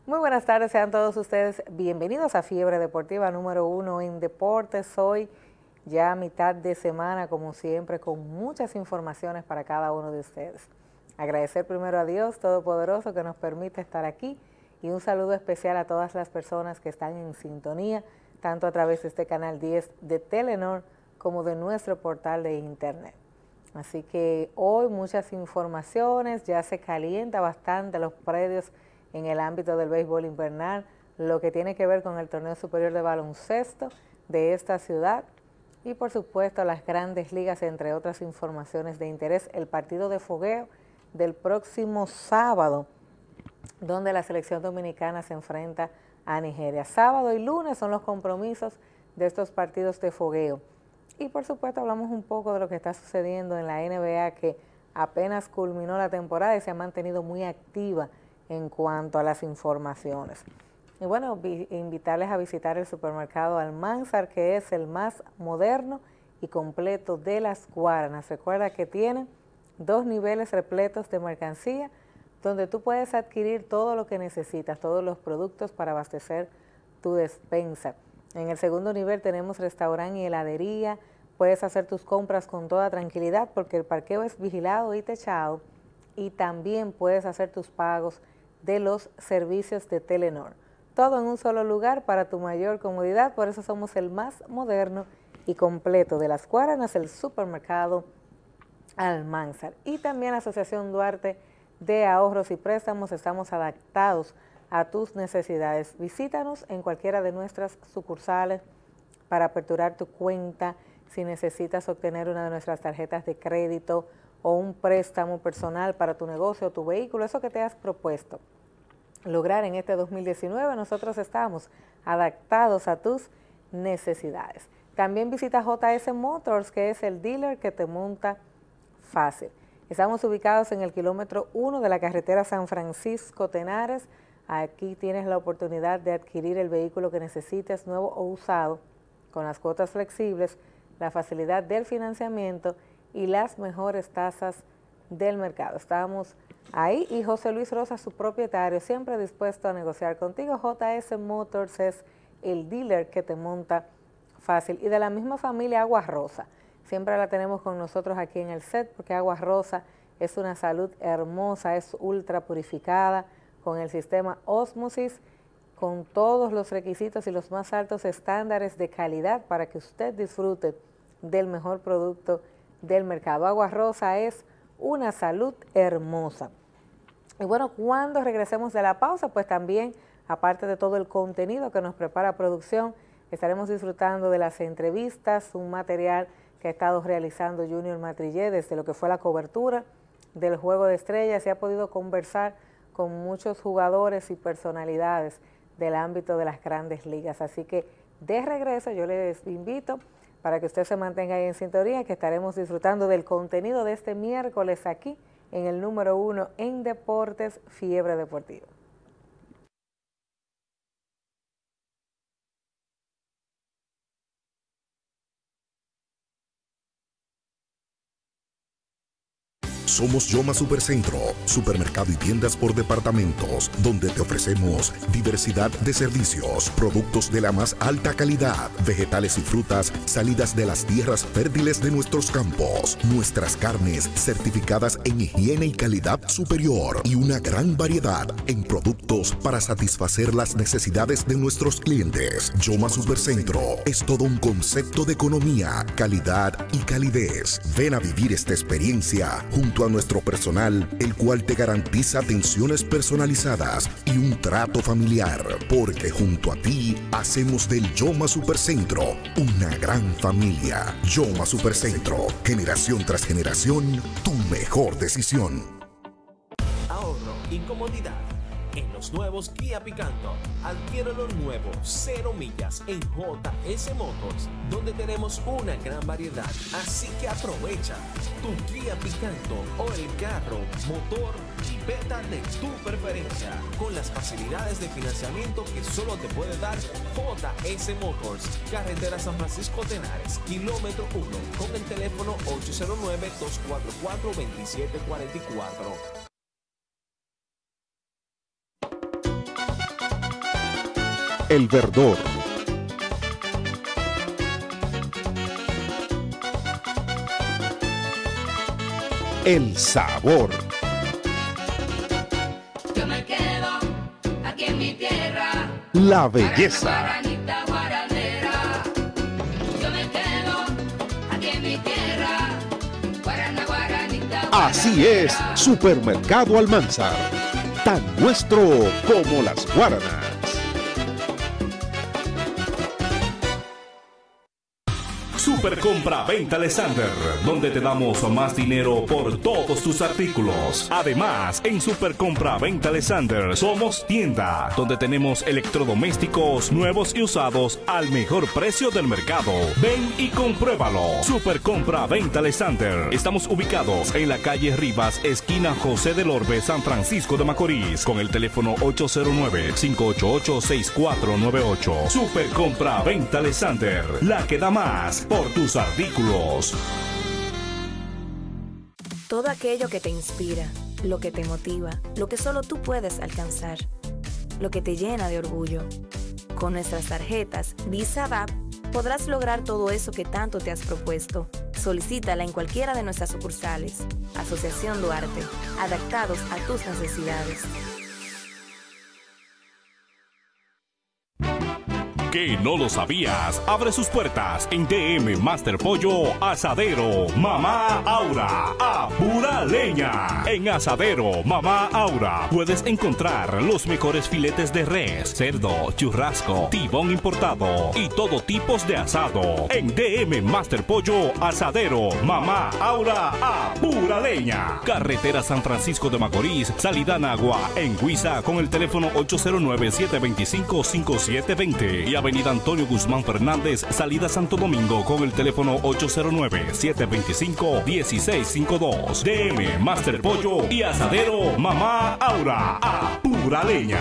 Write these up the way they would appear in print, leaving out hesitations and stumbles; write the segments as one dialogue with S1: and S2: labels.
S1: Muy buenas tardes, sean todos ustedes bienvenidos a Fiebre Deportiva número 1 en Deportes. Hoy ya a mitad de semana, como siempre, con muchas informaciones para cada uno de ustedes. Agradecer primero a Dios Todopoderoso que nos permite estar aquí y un saludo especial a todas las personas que están en sintonía, tanto a través de este canal 10 de Telenor como de nuestro portal de internet. Así que hoy muchas informaciones, ya se calienta bastante los predios en el ámbito del béisbol invernal, lo que tiene que ver con el torneo superior de baloncesto de esta ciudad y por supuesto las grandes ligas, entre otras informaciones de interés, el partido de fogueo del próximo sábado, donde la selección dominicana se enfrenta a Nigeria. Sábado y lunes son los compromisos de estos partidos de fogueo. Y por supuesto hablamos un poco de lo que está sucediendo en la NBA, que apenas culminó la temporada y se ha mantenido muy activa en cuanto a las informaciones. Y bueno, invitarles a visitar el supermercado Almanzar, que es el más moderno y completo de Las Guaranas. Recuerda que tiene 2 niveles repletos de mercancía, donde tú puedes adquirir todo lo que necesitas, todos los productos para abastecer tu despensa. En el segundo nivel tenemos restaurante y heladería. Puedes hacer tus compras con toda tranquilidad porque el parqueo es vigilado y techado, y también puedes hacer tus pagos de los servicios de Telenor. Todo en un solo lugar para tu mayor comodidad, por eso somos el más moderno y completo de Las Guaranas, el supermercado Almanzar. Y también la Asociación Duarte de Ahorros y Préstamos, estamos adaptados a tus necesidades. Visítanos en cualquiera de nuestras sucursales para aperturar tu cuenta, si necesitas obtener una de nuestras tarjetas de crédito o un préstamo personal para tu negocio o tu vehículo, eso que te has propuesto lograr en este 2019, nosotros estamos adaptados a tus necesidades. También visita JS Motors, que es el dealer que te monta fácil. Estamos ubicados en el kilómetro 1 de la carretera San Francisco-Tenares. Aquí tienes la oportunidad de adquirir el vehículo que necesites, nuevo o usado, con las cuotas flexibles, la facilidad del financiamiento y las mejores tasas del mercado. Estamos ahí y José Luis Rosa, su propietario, siempre dispuesto a negociar contigo. JS Motors es el dealer que te monta fácil. Y de la misma familia Agua Rosa, siempre la tenemos con nosotros aquí en el set, porque Agua Rosa es una salud hermosa, es ultra purificada con el sistema Osmosis, con todos los requisitos y los más altos estándares de calidad para que usted disfrute del mejor producto del mercado. Agua Rosa es una salud hermosa. Y bueno, cuando regresemos de la pausa, pues también, aparte de todo el contenido que nos prepara producción, estaremos disfrutando de las entrevistas, un material que ha estado realizando Junior Matrillé desde lo que fue la cobertura del Juego de Estrellas. Se ha podido conversar con muchos jugadores y personalidades del ámbito de las grandes ligas. Así que de regreso yo les invito para que usted se mantenga ahí en sintonía, que estaremos disfrutando del contenido de este miércoles aquí en el número 1 en Deportes, Fiebre Deportiva.
S2: Somos Yoma Supercentro, supermercado y tiendas por departamentos, donde te ofrecemos diversidad de servicios, productos de la más alta calidad, vegetales y frutas salidas de las tierras fértiles de nuestros campos, nuestras carnes certificadas en higiene y calidad superior y una gran variedad en productos para satisfacer las necesidades de nuestros clientes. Yoma Supercentro es todo un concepto de economía, calidad y calidez. Ven a vivir esta experiencia junto a nuestro personal, el cual te garantiza atenciones personalizadas y un trato familiar, porque junto a ti hacemos del Yoma Supercentro una gran familia. Yoma Supercentro, generación tras generación, tu mejor decisión.
S3: Ahorro y comodidad. En los nuevos Kia Picanto, adquiérelo nuevo, 0 millas en JS Motors, donde tenemos una gran variedad. Así que aprovecha tu Kia Picanto o el carro, motor, jipeta de tu preferencia, con las facilidades de financiamiento que solo te puede dar JS Motors, carretera San Francisco Tenares, kilómetro 1, con el teléfono 809-244-2744.
S2: El Verdor. El sabor.
S4: Yo me quedo aquí en mi tierra.
S2: La belleza.
S4: Guaranita, guaranera. Yo me quedo aquí en mi tierra. Guarana, guaranita,
S2: Así es, Supermercado Almanzar. Tan nuestro como las guaranas.
S5: Super Compra Venta Alexander, donde te damos más dinero por todos tus artículos. Además, en Super Compra Venta Alexander somos tienda, donde tenemos electrodomésticos nuevos y usados al mejor precio del mercado. Ven y compruébalo. Super Compra Venta Alexander. Estamos ubicados en la calle Rivas, esquina José del Orbe, San Francisco de Macorís, con el teléfono 809-588-6498. Super Compra Venta Alexander, la que da más por tus artículos.
S6: Todo aquello que te inspira, lo que te motiva, lo que solo tú puedes alcanzar, lo que te llena de orgullo. Con nuestras tarjetas Visa DAP podrás lograr todo eso que tanto te has propuesto. Solicítala en cualquiera de nuestras sucursales. Asociación Duarte, adaptados a tus necesidades.
S5: ¿Que no lo sabías? Abre sus puertas en DM Master Pollo Asadero Mamá Aura a pura leña. En Asadero Mamá Aura puedes encontrar los mejores filetes de res, cerdo, churrasco, tibón importado y todo tipos de asado. En DM Master Pollo Asadero Mamá Aura a pura leña. Carretera San Francisco de Macorís, salida Nagua, en Huiza, con el teléfono 809-725-5720 y Avenida Antonio Guzmán Fernández, salida Santo Domingo, con el teléfono 809-725-1652. DM Master Pollo y Asadero Mamá Aura a pura leña.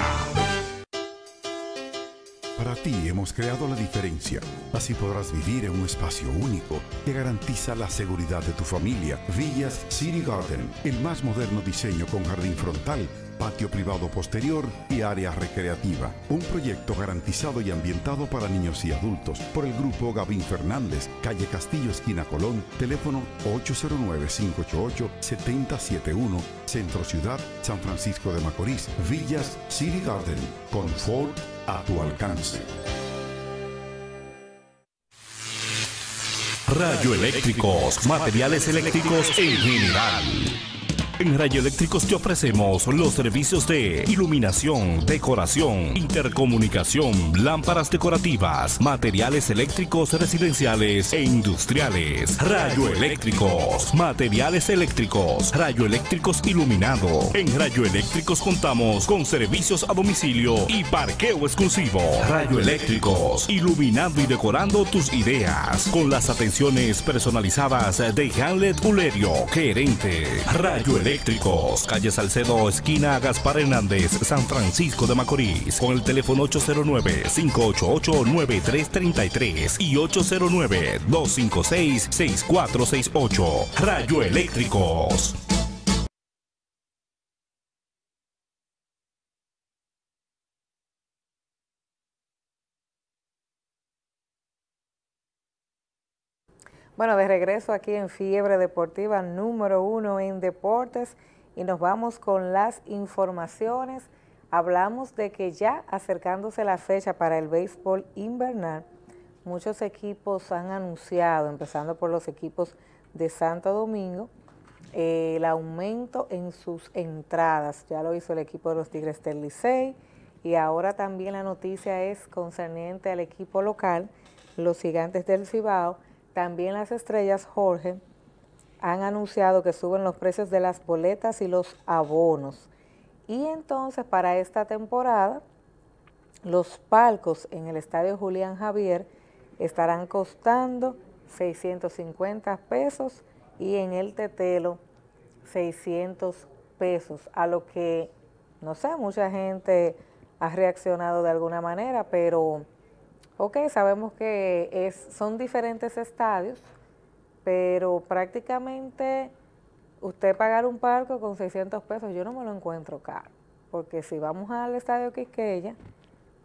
S7: Para ti hemos creado la diferencia. Así podrás vivir en un espacio único que garantiza la seguridad de tu familia. Villas City Garden, el más moderno diseño con jardín frontal, patio privado posterior y área recreativa. Un proyecto garantizado y ambientado para niños y adultos por el grupo Gavín Fernández, calle Castillo, esquina Colón, teléfono 809-588-7071, Centro Ciudad, San Francisco de Macorís. Villas City Garden, confort a tu alcance.
S5: Radioeléctricos, materiales eléctricos en general. En Radioeléctricos te ofrecemos los servicios de iluminación, decoración, intercomunicación, lámparas decorativas, materiales eléctricos residenciales e industriales. Radioeléctricos, materiales eléctricos, radioeléctricos iluminado. En Radioeléctricos contamos con servicios a domicilio y parqueo exclusivo. Radioeléctricos, iluminando y decorando tus ideas con las atenciones personalizadas de Hamlet Ulerio, gerente. Radioeléctricos, calle Salcedo, esquina Gaspar Hernández, San Francisco de Macorís, con el teléfono 809-588-9333 y 809-256-6468. Radioeléctricos.
S1: Bueno, de regreso aquí en Fiebre Deportiva número 1 en deportes y nos vamos con las informaciones. Hablamos de que ya acercándose la fecha para el béisbol invernal, muchos equipos han anunciado, empezando por los equipos de Santo Domingo, el aumento en sus entradas. Ya lo hizo el equipo de los Tigres del Licey y ahora también la noticia es concerniente al equipo local, los Gigantes del Cibao. También las Estrellas, Jorge, han anunciado que suben los precios de las boletas y los abonos. Y entonces para esta temporada, los palcos en el Estadio Julián Javier estarán costando 650 pesos y en el Tetelo 600 pesos, a lo que, no sé, mucha gente ha reaccionado de alguna manera, pero ok, sabemos que son diferentes estadios, pero prácticamente usted pagar un palco con 600 pesos, yo no me lo encuentro caro, porque si vamos al estadio Quisqueya,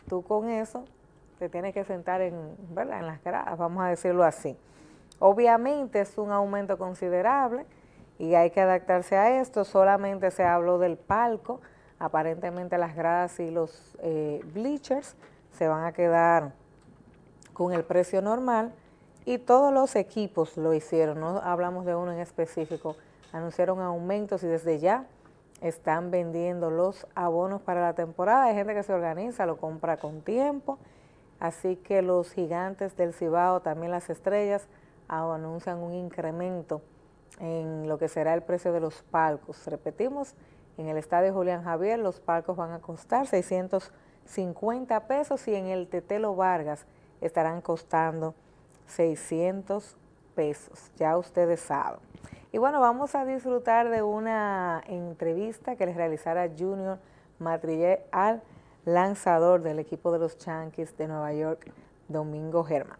S1: tú con eso te tienes que sentar ¿verdad?, en las gradas, vamos a decirlo así. Obviamente es un aumento considerable y hay que adaptarse a esto. Solamente se habló del palco, aparentemente las gradas y los bleachers se van a quedar con el precio normal y todos los equipos lo hicieron, no hablamos de uno en específico, anunciaron aumentos y desde ya están vendiendo los abonos para la temporada. Hay gente que se organiza, lo compra con tiempo, así que los Gigantes del Cibao, también las Estrellas, anuncian un incremento en lo que será el precio de los palcos. Repetimos, en el estadio Julián Javier los palcos van a costar 650 pesos y en el Tetelo Vargas estarán costando 600 pesos, ya ustedes saben. Y bueno, vamos a disfrutar de una entrevista que les realizara Junior Matrillet al lanzador del equipo de los Yankees de Nueva York, Domingo Germán.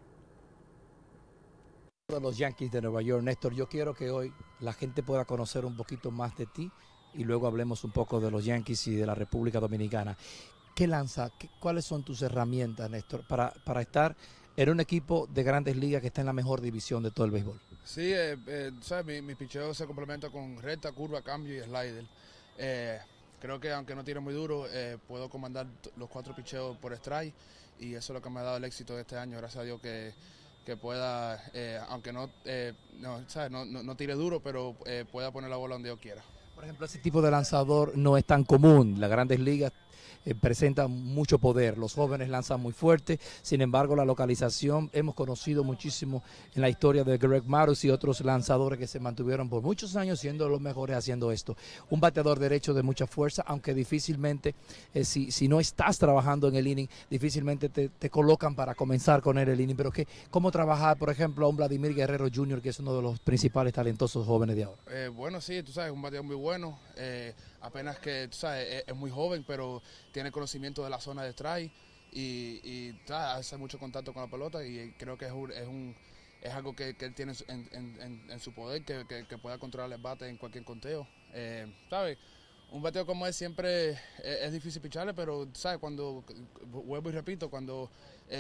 S8: De los Yankees de Nueva York, Néstor, yo quiero que hoy la gente pueda conocer un poquito más de ti y luego hablemos un poco de los Yankees y de la República Dominicana. ¿Qué lanza? ¿Cuáles son tus herramientas, Néstor, para estar en un equipo de Grandes Ligas que está en la mejor división de todo el béisbol?
S9: Sí, ¿sabes? Mi picheo se complementa con recta, curva, cambio y slider. Creo que aunque no tire muy duro, puedo comandar los 4 picheos por strike y eso es lo que me ha dado el éxito de este año. Gracias a Dios que pueda, aunque no tire duro, pero pueda poner la bola donde yo quiera.
S8: Por ejemplo, ese tipo de lanzador no es tan común. Las Grandes Ligas presentan mucho poder, los jóvenes lanzan muy fuerte, sin embargo la localización, hemos conocido muchísimo en la historia de Greg Maddux y otros lanzadores que se mantuvieron por muchos años siendo los mejores haciendo esto. Un bateador derecho de mucha fuerza, aunque difícilmente, si no estás trabajando en el inning, difícilmente te colocan para comenzar con él el inning, pero ¿cómo trabajar, por ejemplo, a un Vladimir Guerrero Jr., que es uno de los principales talentosos jóvenes de ahora?
S9: Bueno, sí, tú sabes, un bateador muy bueno, apenas que, tú sabes, es muy joven, pero tiene conocimiento de la zona de strike y hace mucho contacto con la pelota y creo que es algo que él tiene en su poder, que pueda controlar el bate en cualquier conteo. ¿Sabes? Un bateo como él siempre es difícil picharle, pero ¿sabes? Vuelvo y repito, cuando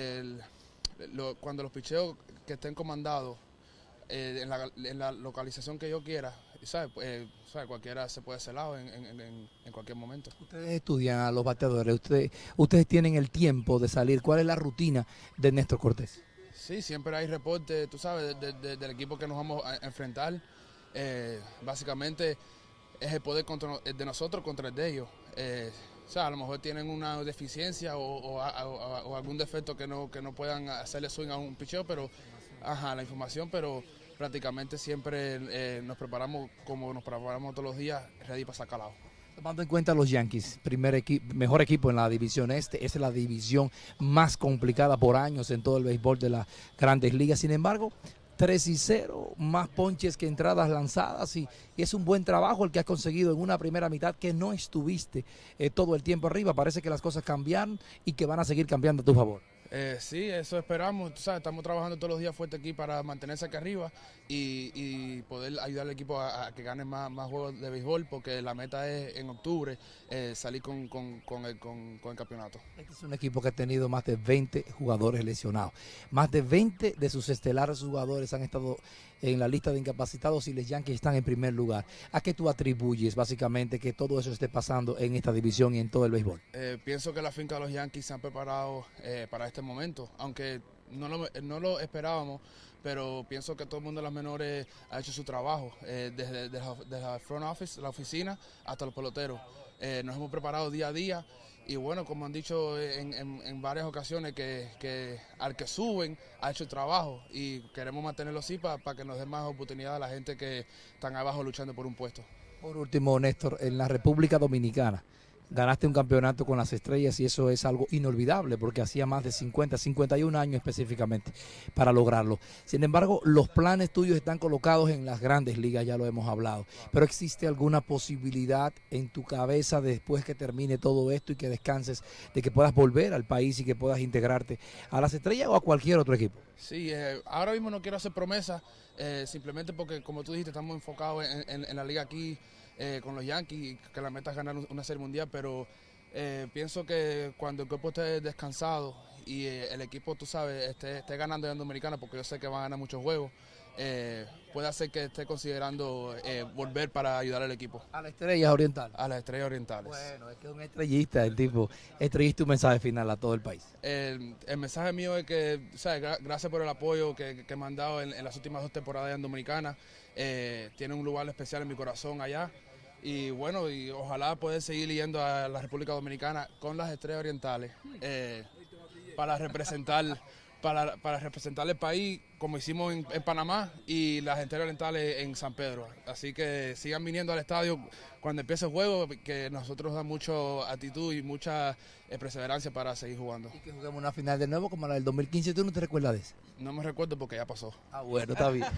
S9: los picheos que estén comandados en la localización que yo quiera, ¿sabes? Cualquiera se puede hacer lado en cualquier momento.
S8: Ustedes estudian a los bateadores, ustedes tienen el tiempo de salir. ¿Cuál es la rutina de Néstor Cortés?
S9: Sí, siempre hay reportes, tú sabes, del equipo que nos vamos a enfrentar. Básicamente es el poder de nosotros contra el de ellos. O sea, a lo mejor tienen una deficiencia o algún defecto que no puedan hacerle swing a un picheo, pero la información, pero prácticamente siempre nos preparamos como nos preparamos todos los días, ready para sacar out.
S8: Tomando en cuenta los Yankees, mejor equipo en la división este, es la división más complicada por años en todo el béisbol de las Grandes Ligas. Sin embargo, 3-0, más ponches que entradas lanzadas y es un buen trabajo el que has conseguido en una primera mitad que no estuviste todo el tiempo arriba. Parece que las cosas cambiaron y que van a seguir cambiando a tu favor.
S9: Sí, eso esperamos. Tú sabes, estamos trabajando todos los días fuerte aquí para mantenerse acá arriba y poder ayudar al equipo a que gane más juegos de béisbol, porque la meta es en octubre salir con el campeonato.
S8: Este es un equipo que ha tenido más de 20 jugadores lesionados. Más de 20 de sus estelares jugadores han estado en la lista de incapacitados y los Yankees están en primer lugar. ¿A qué tú atribuyes básicamente que todo eso esté pasando en esta división y en todo el béisbol?
S9: Pienso que la finca de los Yankees se han preparado para este momento, aunque no lo esperábamos, pero pienso que todo el mundo de las menores ha hecho su trabajo, desde la front office, la oficina, hasta los peloteros. Nos hemos preparado día a día y bueno, como han dicho en varias ocasiones, que al que suben ha hecho el trabajo y queremos mantenerlo así para que nos dé más oportunidad a la gente que están abajo luchando por un puesto.
S8: Por último, Néstor, en la República Dominicana ganaste un campeonato con las Estrellas y eso es algo inolvidable porque hacía más de 51 años específicamente para lograrlo. Sin embargo, los planes tuyos están colocados en las Grandes Ligas, ya lo hemos hablado, pero ¿existe alguna posibilidad en tu cabeza después que termine todo esto y que descanses de que puedas volver al país y que puedas integrarte a las Estrellas o a cualquier otro equipo?
S9: Sí, ahora mismo no quiero hacer promesas, simplemente porque como tú dijiste estamos enfocados en la liga aquí, con los Yankees, que la meta es ganar una serie mundial, pero Pienso que cuando el cuerpo esté descansado y el equipo, tú sabes, esté ganando en Dominicana, porque yo sé que van a ganar muchos juegos, puede hacer que esté considerando volver para ayudar al equipo.
S8: A las Estrellas Orientales.
S9: A las Estrellas Orientales.
S8: Bueno, es que es un estrellista, el tipo. Estrellista, un mensaje final a todo el país.
S9: El mensaje mío es que, ¿sabes? Gracias por el apoyo que me han dado en las últimas 2 temporadas en Dominicana. Tiene un lugar especial en mi corazón allá. Y bueno, y ojalá poder seguir yendo a la República Dominicana con las Estrellas Orientales para representar el país, como hicimos en Panamá, y las Estrellas Orientales en San Pedro. Así que sigan viniendo al estadio cuando empiece el juego, que nosotros da mucha actitud y mucha perseverancia para seguir jugando.
S8: Y que juguemos una final de nuevo como la del 2015, ¿tú no te recuerdas de eso?
S9: No me recuerdo porque ya pasó.
S8: Ah, bueno, está bien.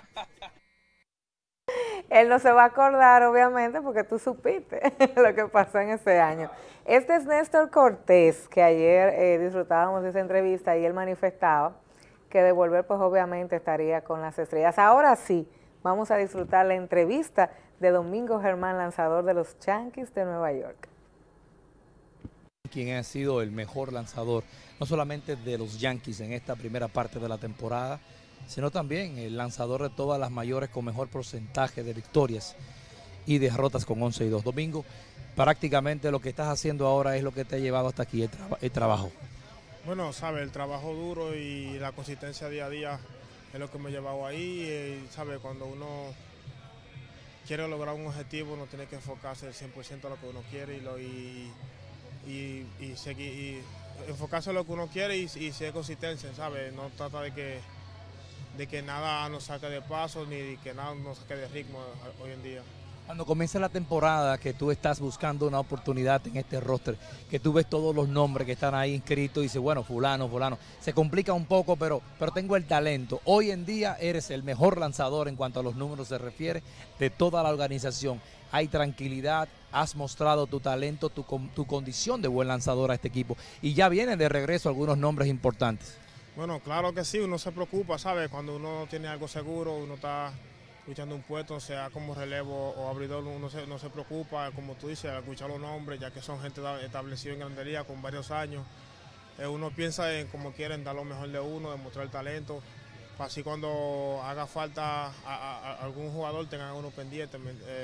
S1: Él no se va a acordar, obviamente, porque tú supiste lo que pasó en ese año. Este es Néstor Cortés, que ayer disfrutábamos de esa entrevista y él manifestaba que de volver, pues obviamente estaría con las Estrellas. Ahora sí, vamos a disfrutar la entrevista de Domingo Germán, lanzador de los Yankees de Nueva York.
S8: Quien ha sido el mejor lanzador, no solamente de los Yankees en esta primera parte de la temporada, sino también el lanzador de todas las mayores con mejor porcentaje de victorias y derrotas con 11-2. Domingo, prácticamente lo que estás haciendo ahora es lo que te ha llevado hasta aquí, el trabajo.
S10: Bueno, sabe, el trabajo duro y la consistencia día a día es lo que me ha llevado ahí. Sabe, cuando uno quiere lograr un objetivo, uno tiene que enfocarse el 100% a lo que uno quiere y seguir, y enfocarse en lo que uno quiere y ser consistente, ¿sabe? No trata de que nada nos saque de paso ni de que nada nos saque de ritmo hoy en día.
S8: Cuando comienza la temporada, que tú estás buscando una oportunidad en este roster, que tú ves todos los nombres que están ahí inscritos y dices, bueno, fulano, se complica un poco, pero tengo el talento. Hoy en día eres el mejor lanzador en cuanto a los números se refiere de toda la organización. Hay tranquilidad, has mostrado tu talento, tu condición de buen lanzador a este equipo y ya vienen de regreso algunos nombres importantes.
S10: Bueno, claro que sí, uno se preocupa, ¿sabe? Cuando uno tiene algo seguro, uno está luchando un puesto, sea como relevo o abridor, uno no se preocupa, como tú dices, al escuchar los nombres, ya que son gente establecida en Grandes con varios años. Uno piensa en cómo quieren dar lo mejor de uno, demostrar el talento, para así cuando haga falta a algún jugador tengan uno pendiente.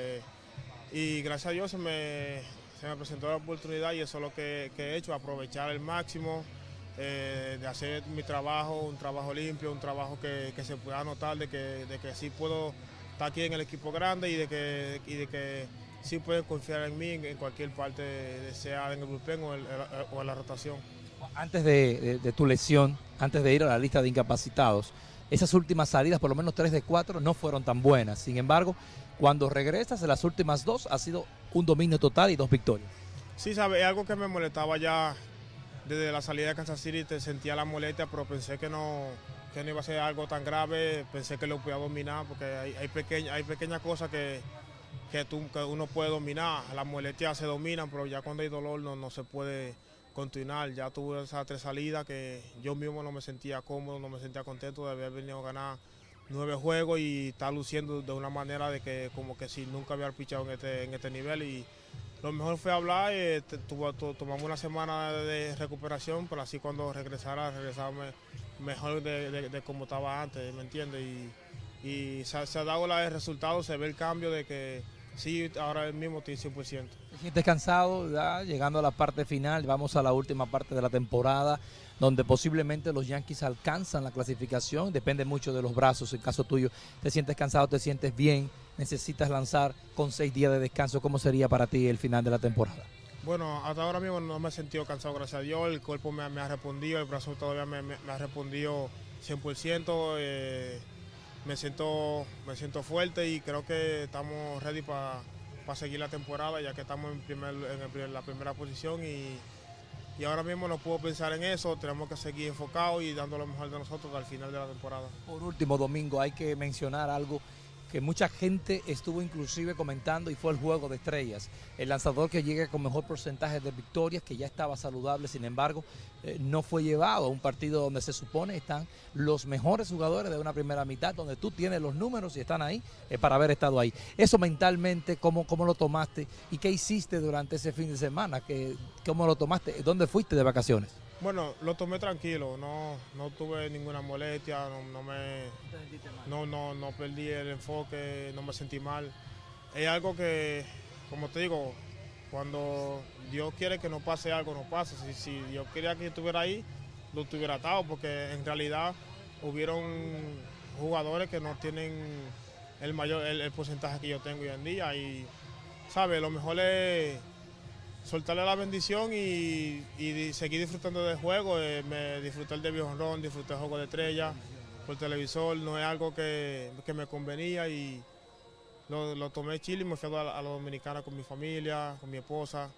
S10: Y gracias a Dios se me presentó la oportunidad y eso es lo que he hecho, aprovechar el máximo. De hacer mi trabajo, un trabajo limpio, un trabajo que se pueda notar de que sí puedo estar aquí en el equipo grande y de que sí pueden confiar en mí en cualquier parte, sea en el bullpen o en la rotación.
S8: Antes de tu lesión, antes de ir a la lista de incapacitados, esas últimas salidas, por lo menos 3 de 4, no fueron tan buenas. Sin embargo, cuando regresas en las últimas 2, ha sido un dominio total y 2 victorias.
S10: Sí, sabe, es algo que me molestaba ya. Desde la salida de Kansas City te sentía la molestia, pero pensé que no iba a ser algo tan grave, pensé que lo podía dominar, porque hay pequeñas cosas que uno puede dominar, las molestias se dominan, pero ya cuando hay dolor no se puede continuar. Ya tuve esas 3 salidas que yo mismo no me sentía cómodo, no me sentía contento de haber venido a ganar 9 juegos y estar luciendo de una manera de que como que si nunca había pichado en este nivel. Y lo mejor fue hablar, tomamos una semana de recuperación, pero así cuando regresara mejor de como estaba antes, ¿me entiendes? Y se ha dado el resultado, se ve el cambio de que sí, ahora mismo estoy 100%.
S8: ¿Te sientes cansado ya llegando a la parte final? Vamos a la última parte de la temporada, donde posiblemente los Yankees alcanzan la clasificación, depende mucho de los brazos, en caso tuyo. ¿Te sientes cansado, te sientes bien? ¿Necesitas lanzar con 6 días de descanso? ¿Cómo sería para ti el final de la temporada?
S10: Bueno, hasta ahora mismo no me he sentido cansado, gracias a Dios. El cuerpo me ha respondido, el brazo todavía me ha respondido 100%. Me siento fuerte y creo que estamos ready para seguir la temporada, ya que estamos en la primera posición y ahora mismo no puedo pensar en eso. Tenemos que seguir enfocados y dando lo mejor de nosotros al final de la temporada.
S8: Por último, Domingo, hay que mencionar algo que mucha gente estuvo inclusive comentando, y fue el juego de estrellas. El lanzador que llega con mejor porcentaje de victorias, que ya estaba saludable, sin embargo, no fue llevado a un partido donde se supone están los mejores jugadores de una primera mitad, donde tú tienes los números y están ahí para haber estado ahí. Eso mentalmente, ¿cómo lo tomaste y qué hiciste durante ese fin de semana? ¿Cómo lo tomaste? ¿Dónde fuiste de vacaciones?
S10: Bueno, lo tomé tranquilo, no tuve ninguna molestia, no perdí el enfoque, no me sentí mal. Es algo que, como te digo, cuando Dios quiere que no pase algo, no pasa. Si Dios quería que yo estuviera ahí, lo estuviera atado, porque en realidad hubieron jugadores que no tienen el porcentaje que yo tengo hoy en día. Y, ¿sabes? Lo mejor es soltarle la bendición y seguir disfrutando del juego. Me disfruté el debut honrón, disfruté el juego de estrella por televisor. No es algo que me convenía y lo tomé chile y me fui a la Dominicana con mi familia, con mi esposa.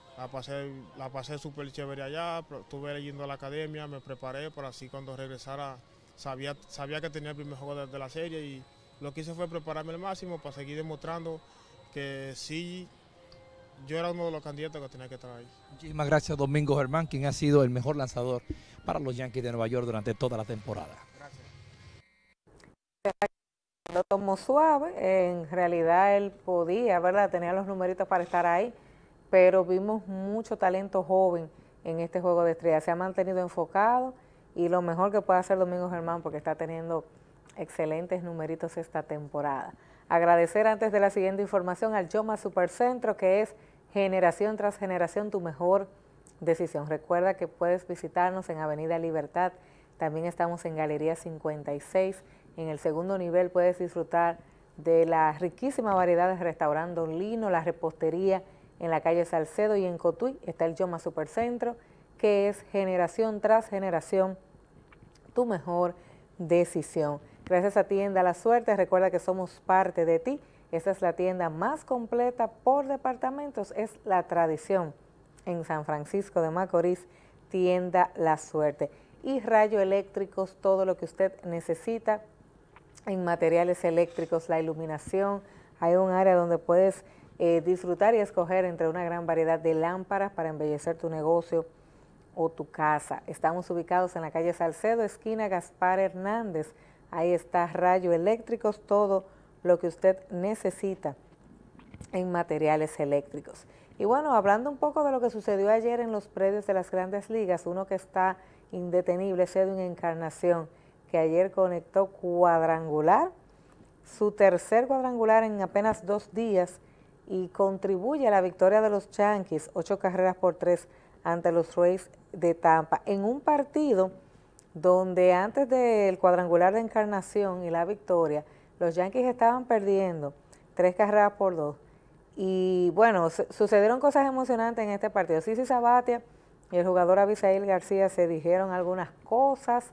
S10: La pasé súper chévere allá, estuve yendo a la academia, me preparé para así cuando regresara sabía que tenía el primer juego de la serie, y lo que hice fue prepararme al máximo para seguir demostrando que sí, yo era uno de los candidatos que tenía que estar ahí.
S8: Muchísimas gracias, Domingo Germán, quien ha sido el mejor lanzador para los Yankees de Nueva York durante toda la temporada.
S10: Gracias.
S1: Lo tomó suave, en realidad él podía, ¿verdad? Tenía los numeritos para estar ahí, pero vimos mucho talento joven en este juego de estrellas. Se ha mantenido enfocado y lo mejor que puede hacer Domingo Germán, porque está teniendo excelentes numeritos esta temporada. Agradecer antes de la siguiente información al Yoma Supercentro, que es generación tras generación tu mejor decisión. Recuerda que puedes visitarnos en Avenida Libertad, también estamos en Galería 56. En el segundo nivel puedes disfrutar de la riquísima variedad de restaurante Don Lino, la repostería en la calle Salcedo, y en Cotuí está el Yoma Supercentro, que es generación tras generación tu mejor decisión. Gracias a Tienda La Suerte, recuerda que somos parte de ti. Esta es la tienda más completa por departamentos, es la tradición en San Francisco de Macorís, Tienda La Suerte. Y Rayo Eléctricos, todo lo que usted necesita en materiales eléctricos, la iluminación. Hay un área donde puedes disfrutar y escoger entre una gran variedad de lámparas para embellecer tu negocio o tu casa. Estamos ubicados en la calle Salcedo, esquina Gaspar Hernández. Ahí está Rayo Eléctricos, todo lo que usted necesita en materiales eléctricos. Y bueno, hablando un poco de lo que sucedió ayer en los predios de las Grandes Ligas, uno que está indetenible es Edwin Encarnación, que ayer conectó cuadrangular, su tercer cuadrangular en apenas 2 días, y contribuye a la victoria de los Yankees, 8-3 ante los Rays de Tampa, en un partido donde antes del cuadrangular de Encarnación y la victoria, los Yankees estaban perdiendo 3-2. Y bueno, sucedieron cosas emocionantes en este partido. CC Sabathia y el jugador Abisail García se dijeron algunas cosas.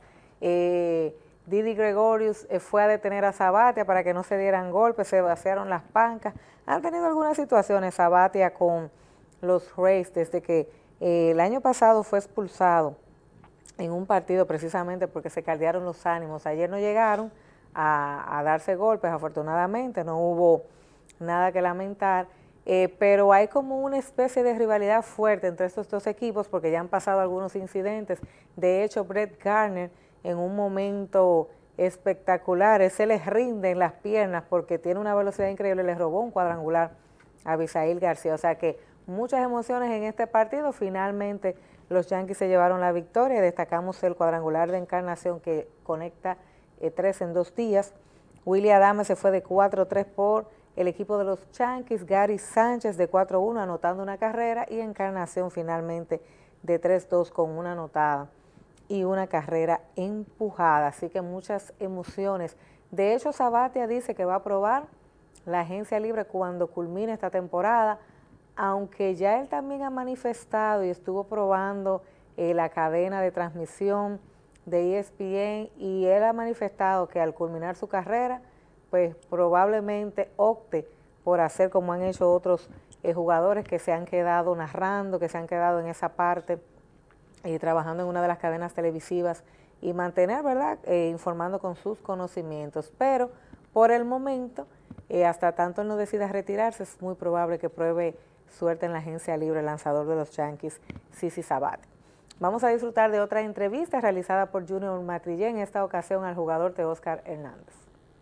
S1: Didi Gregorius fue a detener a Sabathia para que no se dieran golpes, se vaciaron las bancas. Han tenido algunas situaciones Sabathia con los Rays desde que el año pasado fue expulsado en un partido precisamente porque se caldearon los ánimos. Ayer no llegaron a darse golpes, afortunadamente, no hubo nada que lamentar, pero hay como una especie de rivalidad fuerte entre estos dos equipos porque ya han pasado algunos incidentes. De hecho, Brett Gardner en un momento espectacular, se les rinde en las piernas porque tiene una velocidad increíble, les robó un cuadrangular a Abisail García. O sea que muchas emociones en este partido. Finalmente los Yankees se llevaron la victoria. Destacamos el cuadrangular de Encarnación que conecta 3 en 2 días. Willy Adames se fue de 4-3 por el equipo de los Yankees. Gary Sánchez de 4-1 anotando una carrera, y Encarnación finalmente de 3-2 con una anotada y una carrera empujada. Así que muchas emociones. De hecho, Sabathia dice que va a probar la agencia libre cuando culmine esta temporada, aunque ya él también ha manifestado y estuvo probando la cadena de transmisión de ESPN, y él ha manifestado que al culminar su carrera, pues probablemente opte por hacer como han hecho otros jugadores que se han quedado narrando, que se han quedado en esa parte y trabajando en una de las cadenas televisivas y mantener, ¿verdad?, informando con sus conocimientos. Pero Por el momento, hasta tanto él no decida retirarse, es muy probable que pruebe suerte en la agencia libre el lanzador de los Yankees, CC Sabathia. Vamos a disfrutar de otra entrevista realizada por Junior Matrillé, en esta ocasión al jugador Teóscar Hernández.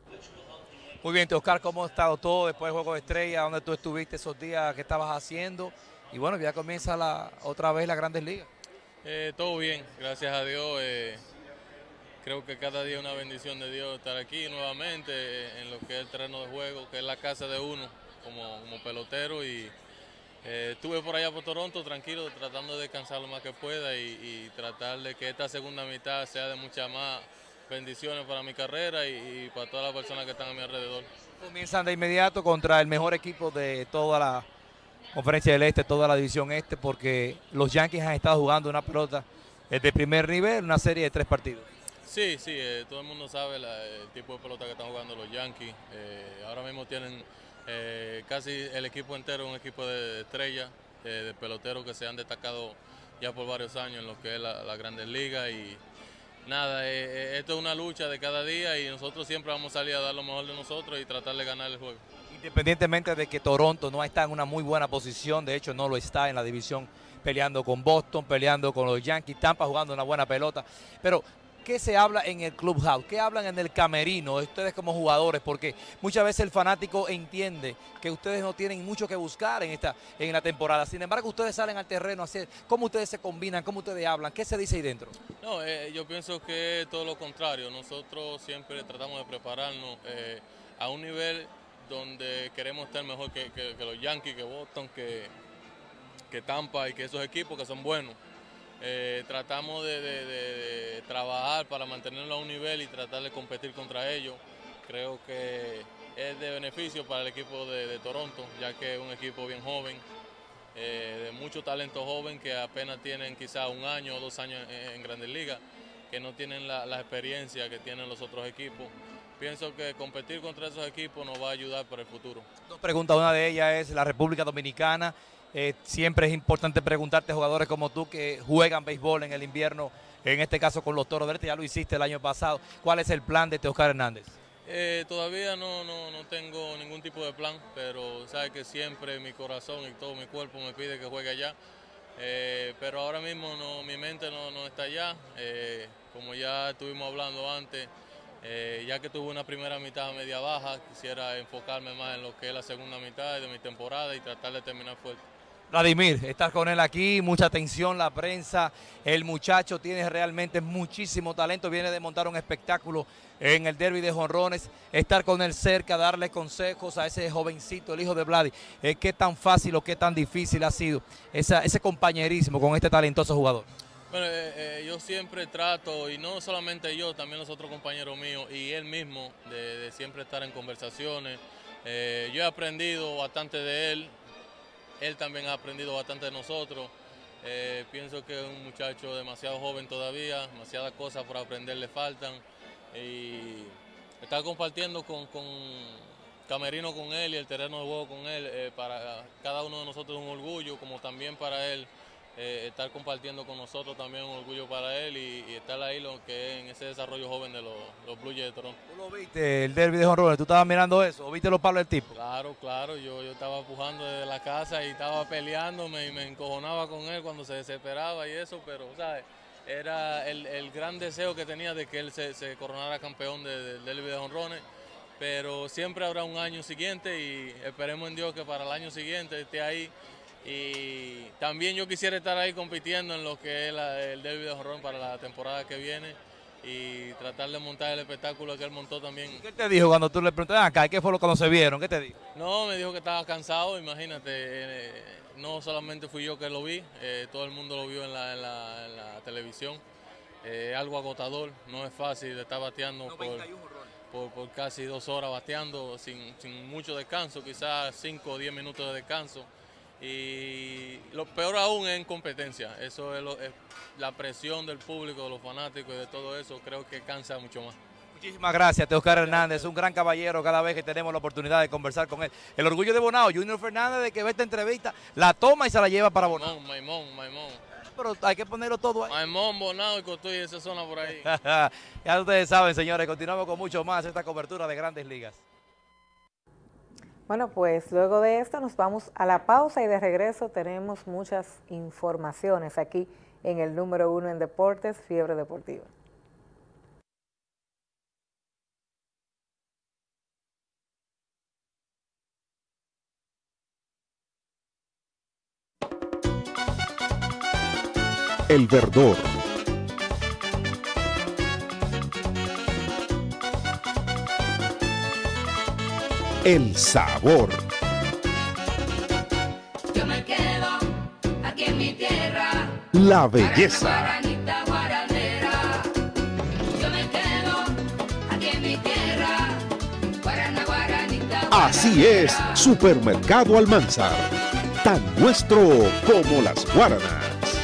S8: Muy bien, Teóscar, ¿cómo ha estado todo después del Juego de Estrellas? ¿Dónde tú estuviste esos días? ¿Qué estabas haciendo? Y bueno, ya comienza otra vez las Grandes Ligas.
S11: Todo bien, gracias a Dios. Creo que cada día es una bendición de Dios estar aquí nuevamente en lo que es el terreno de juego, que es la casa de uno como pelotero. Y estuve por allá por Toronto tranquilo, tratando de descansar lo más que pueda y tratar de que esta segunda mitad sea de muchas más bendiciones para mi carrera y para todas las personas que están a mi alrededor.
S8: Comienzan de inmediato contra el mejor equipo de toda la Conferencia del Este, toda la División Este, porque los Yankees han estado jugando una pelota de primer nivel, una serie de 3 partidos.
S11: Sí, todo el mundo sabe el tipo de pelota que están jugando los Yankees. Ahora mismo tienen casi el equipo entero, un equipo de estrellas, de peloteros que se han destacado ya por varios años en lo que es la Grandes Ligas. Y nada, esto es una lucha de cada día y nosotros siempre vamos a salir a dar lo mejor de nosotros y tratar de ganar el juego.
S8: Independientemente de que Toronto no está en una muy buena posición, de hecho no lo está en la división, peleando con Boston, peleando con los Yankees, Tampa jugando una buena pelota, pero ¿qué se habla en el clubhouse? ¿Qué hablan en el camerino ustedes como jugadores? Porque muchas veces el fanático entiende que ustedes no tienen mucho que buscar en la temporada. Sin embargo, ustedes salen al terreno a hacer, ¿cómo ustedes se combinan? ¿Cómo ustedes hablan? ¿Qué se dice ahí dentro?
S11: No, yo pienso que es todo lo contrario. Nosotros siempre tratamos de prepararnos a un nivel donde queremos estar mejor que los Yankees, que Boston, que Tampa y que esos equipos que son buenos. Tratamos de trabajar para mantenerlo a un nivel y tratar de competir contra ellos. Creo que es de beneficio para el equipo de Toronto, ya que es un equipo bien joven, de mucho talento joven que apenas tienen quizás 1 año o 2 años en Grandes Ligas, que no tienen la experiencia que tienen los otros equipos. Pienso que competir contra esos equipos nos va a ayudar para el futuro.
S8: 2 preguntas, una de ellas es la República Dominicana. Siempre es importante preguntarte a jugadores como tú que juegan béisbol en el invierno, en este caso con los Toros del Este, ya lo hiciste el año pasado. ¿Cuál es el plan de Teóscar Hernández?
S11: Todavía no tengo ningún tipo de plan, pero sabes que siempre mi corazón y todo mi cuerpo me pide que juegue allá. Pero ahora mismo mi mente no está allá. Como ya estuvimos hablando antes, ya que tuve una primera mitad media baja, quisiera enfocarme más en lo que es la segunda mitad de mi temporada y tratar de terminar fuerte.
S8: Vladimir, estar con él aquí, mucha atención, la prensa, el muchacho tiene realmente muchísimo talento, viene de montar un espectáculo en el derby de jonrones, estar con él cerca, darle consejos a ese jovencito, el hijo de Vladi, qué tan fácil o qué tan difícil ha sido ese compañerismo con este talentoso jugador.
S11: Bueno, yo siempre trato, y no solamente yo, también los otros compañeros míos y él mismo, de siempre estar en conversaciones. Yo he aprendido bastante de él. Él también ha aprendido bastante de nosotros. Pienso que es un muchacho demasiado joven todavía, demasiadas cosas por aprender le faltan. Y estar compartiendo con camerino con él y el terreno de juego con él, para cada uno de nosotros es un orgullo, como también para él. Estar compartiendo con nosotros también un orgullo para él y estar ahí lo que es en ese desarrollo joven de los Blue Jays de Toronto.
S8: ¿Tú lo viste, el derby de jonrones? ¿Tú estabas mirando eso o viste los palos del tipo?
S11: Claro, yo estaba empujando desde la casa y estaba peleándome y me encojonaba con él cuando se desesperaba y eso, pero ¿sabes? Era el gran deseo que tenía de que él se coronara campeón del derby de jonrones, pero siempre habrá un año siguiente y esperemos en Dios que para el año siguiente esté ahí. Y también yo quisiera estar ahí compitiendo en lo que es el derby de jonrón para la temporada que viene y tratar de montar el espectáculo que él montó también.
S8: ¿Qué te dijo cuando tú le preguntaste acá? ¿Qué fue lo cuando se vieron? ¿Qué te dijo?
S11: No, me dijo que estaba cansado, imagínate, no solamente fui yo que lo vi, todo el mundo lo vio en la televisión. Algo agotador, no es fácil estar bateando por casi 2 horas bateando sin mucho descanso, quizás 5 o 10 minutos de descanso. Y lo peor aún es en competencia, eso es la presión del público, de los fanáticos y de todo eso, creo que cansa mucho más.
S8: Muchísimas gracias, Teóscar Hernández, un gran caballero cada vez que tenemos la oportunidad de conversar con él. El orgullo de Bonao, Junior Fernández, de que ve esta entrevista, la toma y se la lleva para Bonao.
S11: Maimón.
S12: pero hay que ponerlo todo ahí.
S11: Maimón, Bonao y Cotuí, esa zona por ahí.
S12: Ya ustedes saben, señores, continuamos con mucho más esta cobertura de Grandes Ligas.
S1: Bueno, pues luego de esto nos vamos a la pausa y de regreso tenemos muchas informaciones aquí en el número 1 en deportes, Fiebre Deportiva.
S2: El verdor. El sabor.
S4: Yo me quedo aquí en mi tierra.
S2: La belleza.
S4: Guaranita guaranera. Yo me quedo aquí en mi tierra. Guarana, guaranita,
S2: Así es, Supermercado Almanzar. Tan nuestro como las guaranas.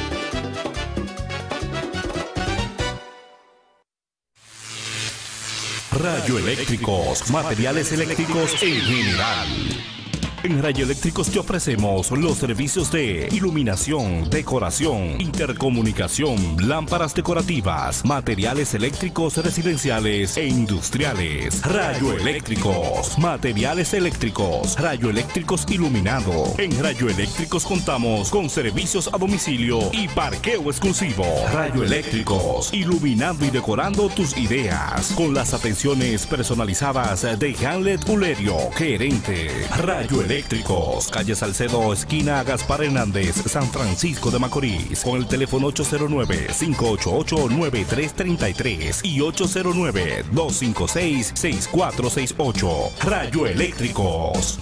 S5: Radioeléctricos, materiales eléctricos en general. En Radioeléctricos te ofrecemos los servicios de iluminación, decoración, intercomunicación, lámparas decorativas, materiales eléctricos residenciales e industriales. Radioeléctricos, materiales eléctricos, radioeléctricos iluminado. En Radioeléctricos contamos con servicios a domicilio y parqueo exclusivo. Radioeléctricos, iluminando y decorando tus ideas con las atenciones personalizadas de Hamlet Ulerio, gerente. Radioeléctricos, calle Salcedo, esquina Gaspar Hernández, San Francisco de Macorís, con el teléfono 809-588-9333 y 809-256-6468. Radioeléctricos.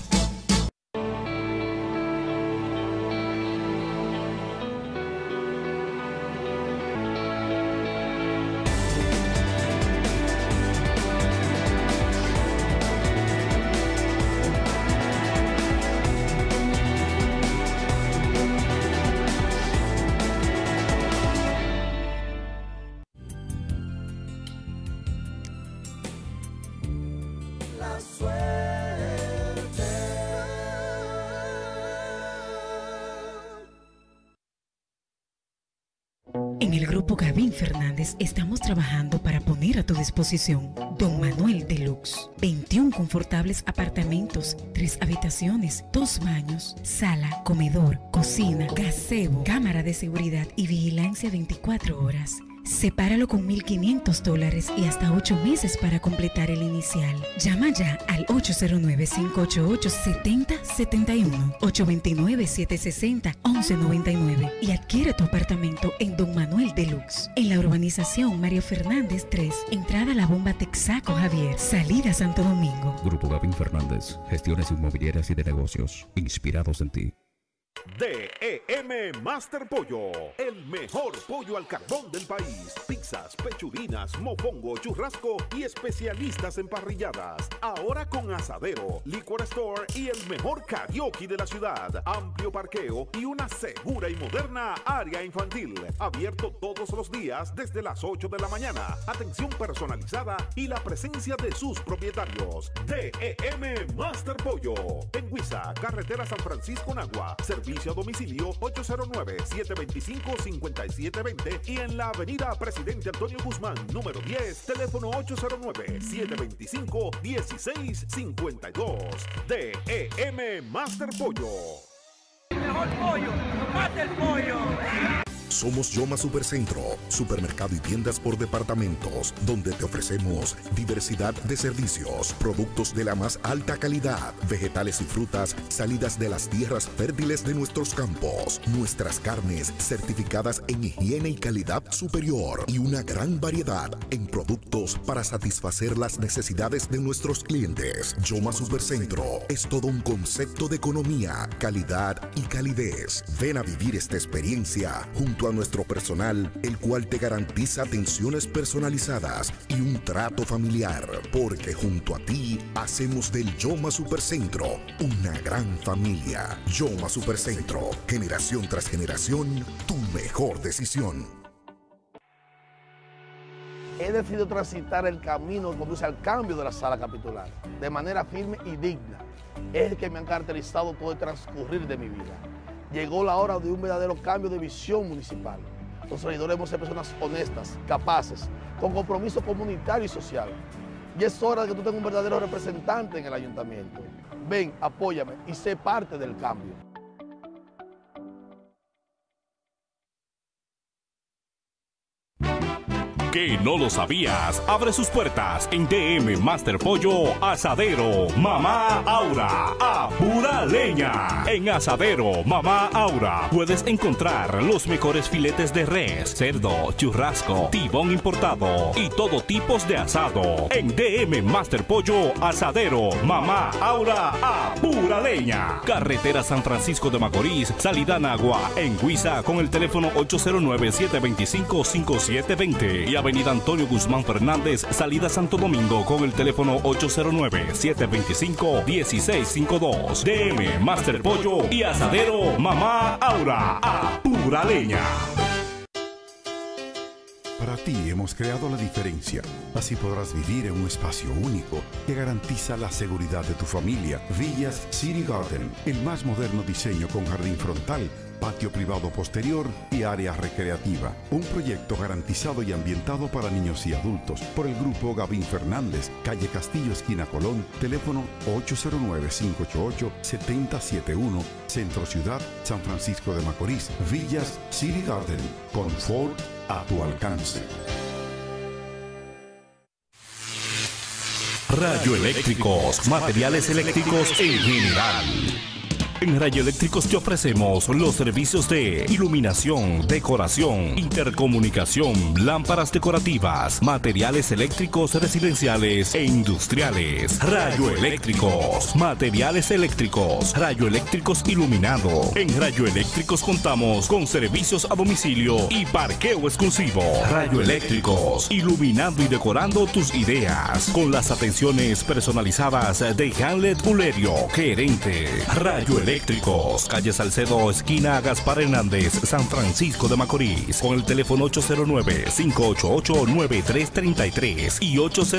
S13: En el Grupo Gavín Fernández estamos trabajando para poner a tu disposición Don Manuel Deluxe. 21 confortables apartamentos, 3 habitaciones, 2 baños, sala, comedor, cocina, gazebo, cámara de seguridad y vigilancia 24 horas. Sepáralo con $1,500 y hasta 8 meses para completar el inicial. Llama ya al 809-588-7071, 829-760-1199 y adquiere tu apartamento en Don Manuel Deluxe, en la urbanización Mario Fernández 3, entrada La Bomba Texaco Javier, salida Santo Domingo.
S14: Grupo Gavín Fernández, gestiones inmobiliarias y de negocios, inspirados en ti.
S15: DEM Master Pollo, el mejor pollo al carbón del país. Pizzas, pechudinas, mofongo, churrasco y especialistas en parrilladas. Ahora con asadero, liquor store y el mejor karaoke de la ciudad. Amplio parqueo y una segura y moderna área infantil. Abierto todos los días desde las 8 de la mañana. Atención personalizada y la presencia de sus propietarios. DEM Master Pollo. En Huiza, carretera San Francisco Nagua. Servicio a domicilio 809-725-5720 y en la avenida Presidente Antonio Guzmán, número 10, teléfono 809-725-1652. DEM Master Pollo.
S16: El mejor pollo, mate el pollo.
S2: Somos Yoma Supercentro, supermercado y tiendas por departamentos, donde te ofrecemos diversidad de servicios, productos de la más alta calidad, vegetales y frutas salidas de las tierras fértiles de nuestros campos, nuestras carnes certificadas en higiene y calidad superior y una gran variedad en productos para satisfacer las necesidades de nuestros clientes. Yoma Supercentro es todo un concepto de economía, calidad y calidez. Ven a vivir esta experiencia junto a nuestro personal, el cual te garantiza atenciones personalizadas y un trato familiar, porque junto a ti hacemos del Yoma Supercentro una gran familia. Yoma Supercentro, generación tras generación, tu mejor decisión.
S17: He decidido transitar el camino que conduce al cambio de la sala capitular, de manera firme y digna. Es el que me ha caracterizado todo el transcurrir de mi vida. Llegó la hora de un verdadero cambio de visión municipal. Los regidores debemos ser personas honestas, capaces, con compromiso comunitario y social. Y es hora de que tú tengas un verdadero representante en el ayuntamiento. Ven, apóyame y sé parte del cambio.
S5: ¿Que no lo sabías? Abre sus puertas en DM Master Pollo Asadero Mamá Aura a pura leña. En Asadero Mamá Aura puedes encontrar los mejores filetes de res, cerdo, churrasco, tibón importado y todo tipos de asado. En DM Master Pollo Asadero Mamá Aura a pura leña. Carretera San Francisco de Macorís, salida Nagua en Huiza con el teléfono 809-725-5720 y Avenida Antonio Guzmán Fernández, salida Santo Domingo con el teléfono 809-725-1652. DM Master Pollo y Asadero Mamá Aura a pura leña.
S7: Para ti hemos creado la diferencia. Así podrás vivir en un espacio único que garantiza la seguridad de tu familia. Villas City Garden, el más moderno diseño con jardín frontal, patio privado posterior y área recreativa. Un proyecto garantizado y ambientado para niños y adultos por el grupo Gavín Fernández, calle Castillo, esquina Colón, teléfono 809-588-7071, Centro Ciudad, San Francisco de Macorís. Villas City Garden, confort a tu alcance.
S5: Radioeléctricos, materiales eléctricos en general. En Radioeléctricos te ofrecemos los servicios de iluminación, decoración, intercomunicación, lámparas decorativas, materiales eléctricos residenciales e industriales. Radioeléctricos, materiales eléctricos, radioeléctricos iluminado. En Radioeléctricos contamos con servicios a domicilio y parqueo exclusivo. Radioeléctricos, iluminando y decorando tus ideas con las atenciones personalizadas de Hamlet Ulerio, gerente. Radioeléctricos, calle Salcedo, esquina Gaspar Hernández, San Francisco de Macorís, con el teléfono 809-588-9333 y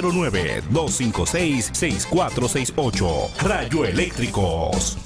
S5: 809-256-6468. Radioeléctricos.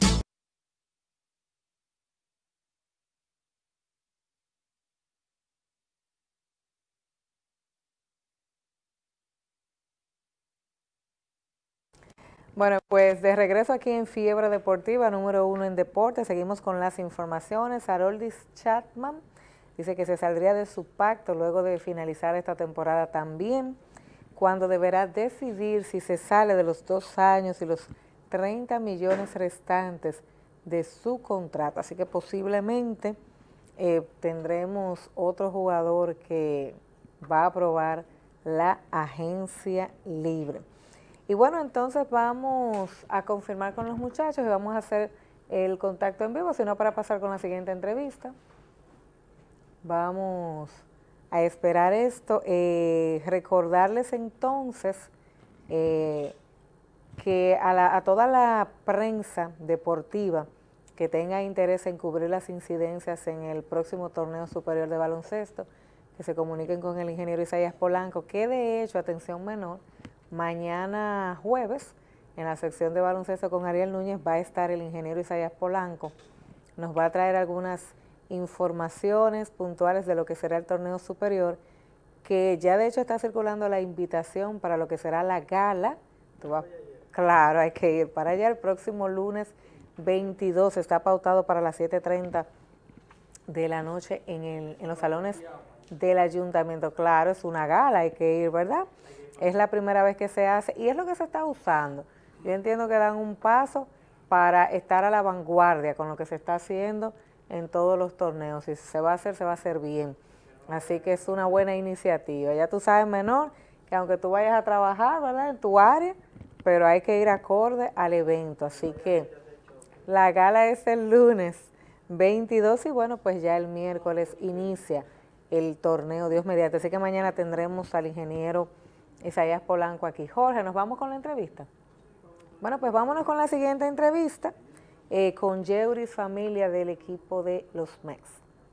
S1: Bueno, pues de regreso aquí en Fiebre Deportiva, número 1 en deporte, seguimos con las informaciones. Haroldis Chapman dice que se saldría de su pacto luego de finalizar esta temporada también, cuando deberá decidir si se sale de los 2 años y los 30 millones restantes de su contrato. Así que posiblemente tendremos otro jugador que va a probar la agencia libre. Y bueno, entonces vamos a confirmar con los muchachos y vamos a hacer el contacto en vivo, sino para pasar con la siguiente entrevista. Vamos a esperar esto. Recordarles entonces que a toda la prensa deportiva que tenga interés en cubrir las incidencias en el próximo torneo superior de baloncesto, que se comuniquen con el ingeniero Isaías Polanco, que de hecho, atención menor, mañana jueves, en la sección de baloncesto con Ariel Núñez, va a estar el ingeniero Isaías Polanco. Nos va a traer algunas informaciones puntuales de lo que será el torneo superior, que ya de hecho está circulando la invitación para lo que será la gala. Claro, hay que ir para allá el próximo lunes 22, está pautado para las 7:30 de la noche en los salones del ayuntamiento. Claro, es una gala, hay que ir, ¿verdad? Es la primera vez que se hace y es lo que se está usando. Yo entiendo que dan un paso para estar a la vanguardia con lo que se está haciendo en todos los torneos. Si se va a hacer bien. Así que es una buena iniciativa. Ya tú sabes, menor, que aunque tú vayas a trabajar, ¿verdad?, en tu área, pero hay que ir acorde al evento. Así que la gala es el lunes 22 y bueno, pues ya el miércoles inicia el torneo, Dios mediante. Así que mañana tendremos al ingeniero Isaías Polanco aquí. Jorge, ¿nos vamos con la entrevista? Bueno, pues vámonos con la siguiente entrevista con Yeuris Familia del equipo de los Mex.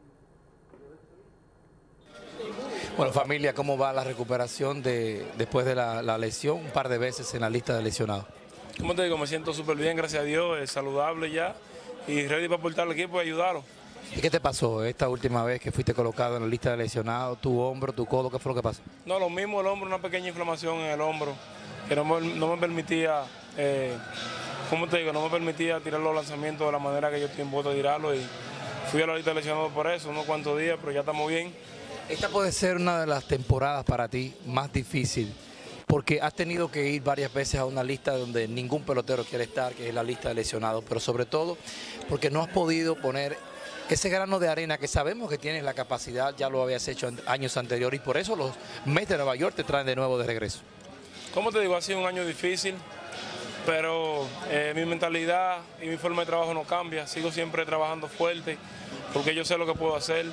S8: Bueno, familia, ¿cómo va la recuperación después de la lesión? Un par de veces en la lista de lesionados.
S18: Como te digo, me siento súper bien, gracias a Dios, es saludable ya. y ready para aportar al equipo y ayudarlo.
S8: ¿Y qué te pasó esta última vez que fuiste colocado en la lista de lesionados? ¿Tu hombro, tu codo? ¿Qué fue lo que pasó?
S18: No, lo mismo el hombro, una pequeña inflamación en el hombro que no me permitía, ¿cómo te digo? No me permitía tirar los lanzamientos de la manera que yo estoy en voto de tirarlo, y fui a la lista de lesionados por eso, unos cuantos días, pero ya estamos bien.
S8: Esta puede ser una de las temporadas para ti más difícil, porque has tenido que ir varias veces a una lista donde ningún pelotero quiere estar, que es la lista de lesionados, pero sobre todo porque no has podido poner ese grano de arena que sabemos que tienes la capacidad, ya lo habías hecho en años anteriores, y por eso los Mets de Nueva York te traen de nuevo de regreso.
S18: Como te digo, ha sido un año difícil, pero mi mentalidad y mi forma de trabajo no cambia. Sigo siempre trabajando fuerte porque yo sé lo que puedo hacer.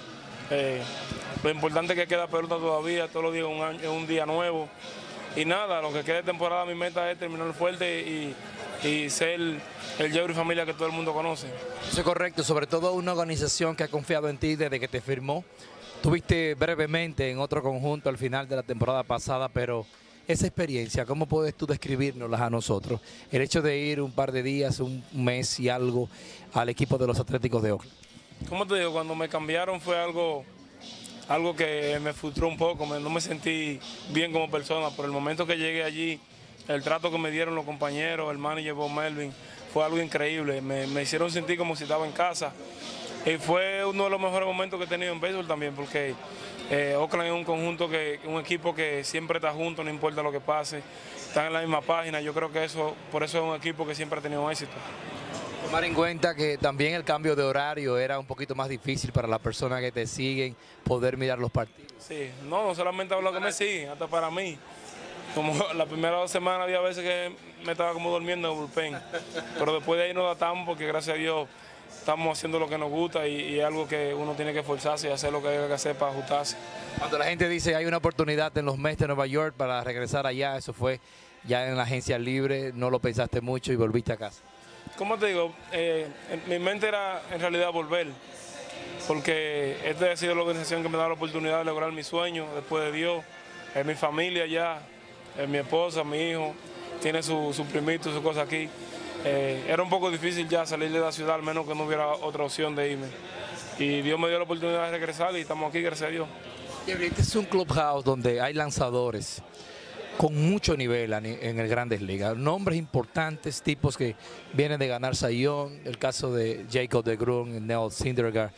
S18: Lo importante es que queda pelota todavía, todos los días es un día nuevo. Y nada, lo que queda de temporada, mi meta es terminar fuerte y ser el Yeuri familia que todo el mundo conoce.
S8: Eso es correcto, sobre todo una organización que ha confiado en ti desde que te firmó. Tuviste brevemente en otro conjunto al final de la temporada pasada, pero esa experiencia, ¿cómo puedes tú describírnosla a nosotros? El hecho de ir un par de días, un mes y algo al equipo de los Atléticos de Oakland.
S18: Como te digo, cuando me cambiaron fue algo que me frustró un poco, no me sentí bien como persona. Por el momento que llegué allí, el trato que me dieron los compañeros, el manager Bob Melvin, fue algo increíble. Me hicieron sentir como si estaba en casa. Y fue uno de los mejores momentos que he tenido en béisbol también, porque Oakland es un conjunto, un equipo que siempre está junto, no importa lo que pase, están en la misma página. Yo creo que por eso es un equipo que siempre ha tenido éxito.
S8: Tomar en cuenta que también el cambio de horario era un poquito más difícil para las personas que te siguen, poder mirar los partidos.
S18: Sí, no solamente para los que me siguen, hasta para mí. Como las primeras 2 semanas había veces que me estaba como durmiendo en el bullpen, pero después de ahí nos adaptamos porque gracias a Dios estamos haciendo lo que nos gusta y es algo que uno tiene que esforzarse y hacer lo que hay que hacer para ajustarse.
S8: Cuando la gente dice hay una oportunidad en los Mets de Nueva York para regresar allá, eso fue ya en la agencia libre, no lo pensaste mucho y volviste a casa.
S18: Como te digo, mi mente era en realidad volver, porque esta ha sido la organización que me da la oportunidad de lograr mi sueño después de Dios, mi familia ya, mi esposa, mi hijo, tiene su primito, su cosa aquí. Era un poco difícil ya salir de la ciudad, al menos que no hubiera otra opción de irme. Y Dios me dio la oportunidad de regresar y estamos aquí, gracias a Dios.
S8: Este es un clubhouse donde hay lanzadores con mucho nivel en el Grandes Ligas, nombres importantes, tipos que vienen de ganar Cy Young, el caso de Jacob deGrom, Neil Syndergaard.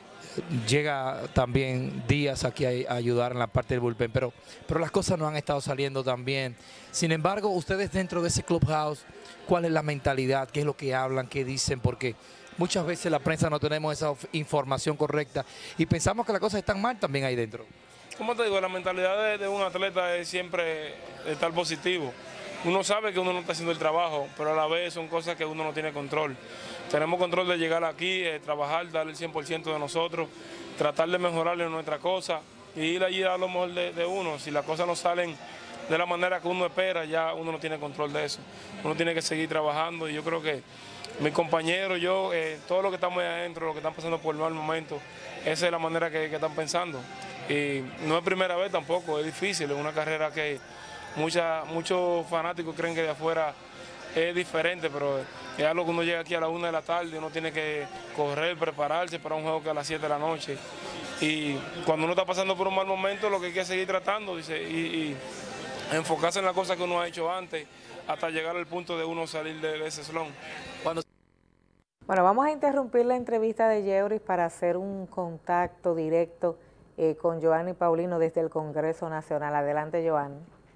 S8: Llega también Díaz aquí a ayudar en la parte del bullpen, pero las cosas no han estado saliendo tan bien. Sin embargo, ustedes dentro de ese clubhouse, ¿cuál es la mentalidad? ¿Qué es lo que hablan? ¿Qué dicen? Porque muchas veces la prensa no tenemos esa información correcta y pensamos que las cosas están mal también ahí dentro.
S18: Como te digo, la mentalidad de un atleta es siempre estar positivo. Uno sabe que uno no está haciendo el trabajo, pero a la vez son cosas que uno no tiene control. Tenemos control de llegar aquí, trabajar, darle el 100% de nosotros, tratar de mejorarle nuestra cosa y ir allí a lo mejor de uno. Si las cosas no salen de la manera que uno espera, ya uno no tiene control de eso. Uno tiene que seguir trabajando y yo creo que mis compañeros, yo, todos los que estamos ahí adentro, los que están pasando por el mal momento, esa es la manera que están pensando. Y no es primera vez tampoco, es difícil, es una carrera que muchos fanáticos creen que de afuera es diferente, pero es algo que uno llega aquí a las 1 de la tarde, uno tiene que correr, prepararse para un juego que es a las 7 de la noche. Y cuando uno está pasando por un mal momento, lo que hay que seguir tratando y enfocarse en las cosas que uno ha hecho antes, hasta llegar al punto de uno salir de ese slump.
S1: Bueno, vamos a interrumpir la entrevista de Yeuri para hacer un contacto directo con Joanny Paulino desde el Congreso Nacional. Adelante, Joanny.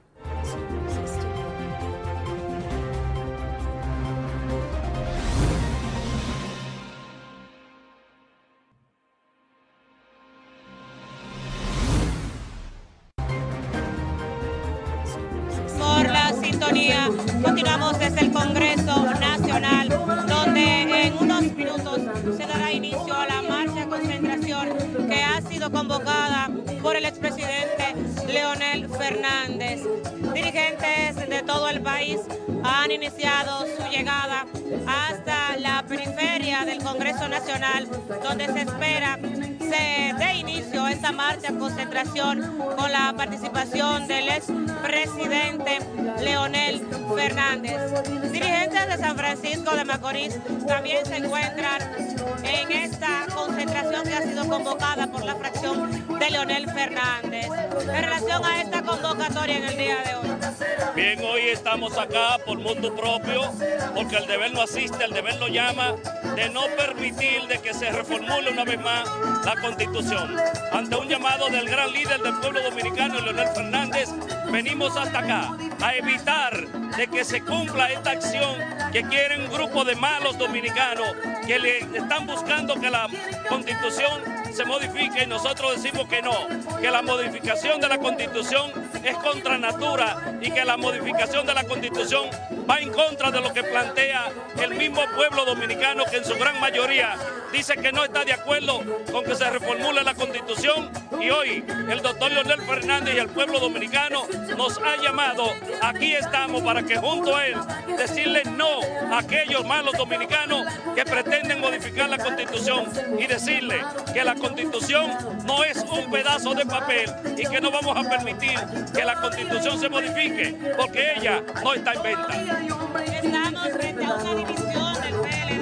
S19: Por la sintonía, continuamos desde el Congreso Nacional, donde en unos minutos se dará inicio a la marcha concentración que ha sido convocada por el expresidente Leonel Fernández. Dirigentes de todo el país han iniciado su llegada hasta la periferia del Congreso Nacional, donde se espera se dé inicio a esta marcha concentración con la participación del expresidente Leonel Fernández. Dirigentes de San Francisco de Macorís también se encuentran en esta concentración que ha sido convocada por la fracción de Leonel Fernández. En relación a esta convocatoria en el día de hoy.
S20: Bien, hoy estamos acá por mutuo propio, porque el deber no asiste, el deber no llama, de no permitir de que se reformule una vez más la Constitución. Ante un llamado del gran líder del pueblo dominicano, Leonel Fernández, venimos hasta acá a evitar de que se cumpla esta acción que quieren un grupo de malos dominicanos que le están buscando que la Constitución se modifique, y nosotros decimos que no, que la modificación de la Constitución es contra natura y que la modificación de la Constitución va en contra de lo que plantea el mismo pueblo dominicano, que en su gran mayoría dice que no está de acuerdo con que se reformule la Constitución. Y hoy el doctor Leonel Fernández y el pueblo dominicano nos ha llamado, aquí estamos para que junto a él decirle no a aquellos malos dominicanos que pretenden modificar la Constitución, y decirle que la Constitución no es un pedazo de papel y que no vamos a permitir que la Constitución se modifique, porque ella no está en venta.
S19: ¿Estamos frente a una división del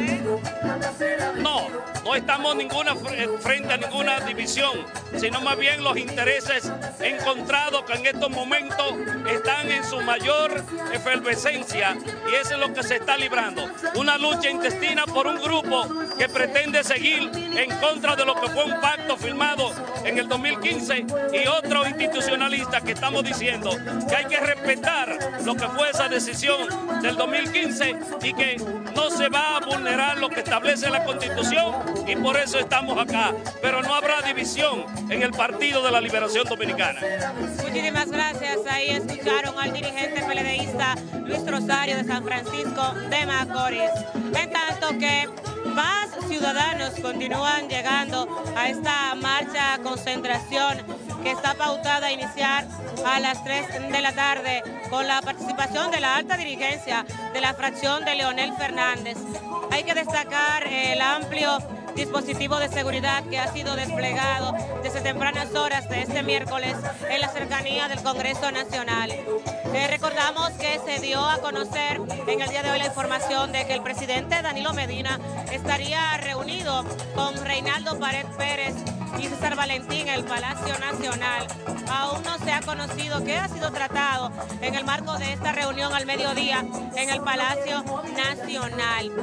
S19: PLD?
S20: No estamos frente a ninguna división, sino más bien los intereses encontrados que en estos momentos están en su mayor efervescencia, y eso es lo que se está librando. Una lucha intestina por un grupo que pretende seguir en contra de lo que fue un pacto firmado en el 2015, y otros institucionalistas que estamos diciendo que hay que respetar lo que fue esa decisión del 2015 y que no se va a vulnerar lo que establece la Constitución, y por eso estamos acá. Pero no habrá división en el Partido de la Liberación Dominicana.
S19: Muchísimas gracias. Ahí escucharon al dirigente peledeísta Luis Rosario de San Francisco de Macorís. En tanto que más ciudadanos continúan llegando a esta marcha concentración que está pautada a iniciar a las 3 de la tarde con la participación de la alta dirigencia de la fracción de Leonel Fernández. Hay que destacar el amplio dispositivo de seguridad que ha sido desplegado desde tempranas horas de este miércoles en la cercanía del Congreso Nacional. Recordamos que se dio a conocer en el día de hoy la información de que el presidente Danilo Medina estaría reunido con Reinaldo Pared Pérez y César Valentín en el Palacio Nacional. Aún no se ha conocido qué ha sido tratado en el marco de esta reunión al mediodía en el Palacio Nacional.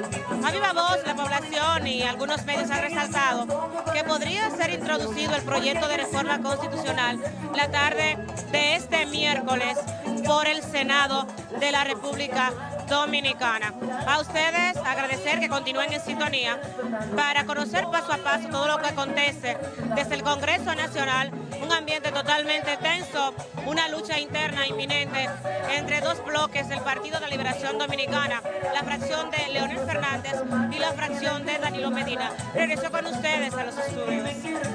S19: A viva voz, la población y algunos medios han resaltado que podría ser introducido el proyecto de reforma constitucional la tarde de este miércoles por el Senado de la República Dominicana. A ustedes agradecer que continúen en sintonía para conocer paso a paso todo lo que acontece desde el Congreso Nacional, un ambiente totalmente tenso, una lucha interna inminente entre dos bloques del Partido de la Liberación Dominicana, la fracción de Leonel Fernández y la fracción de Danilo Medina. Regreso con ustedes a los estudios.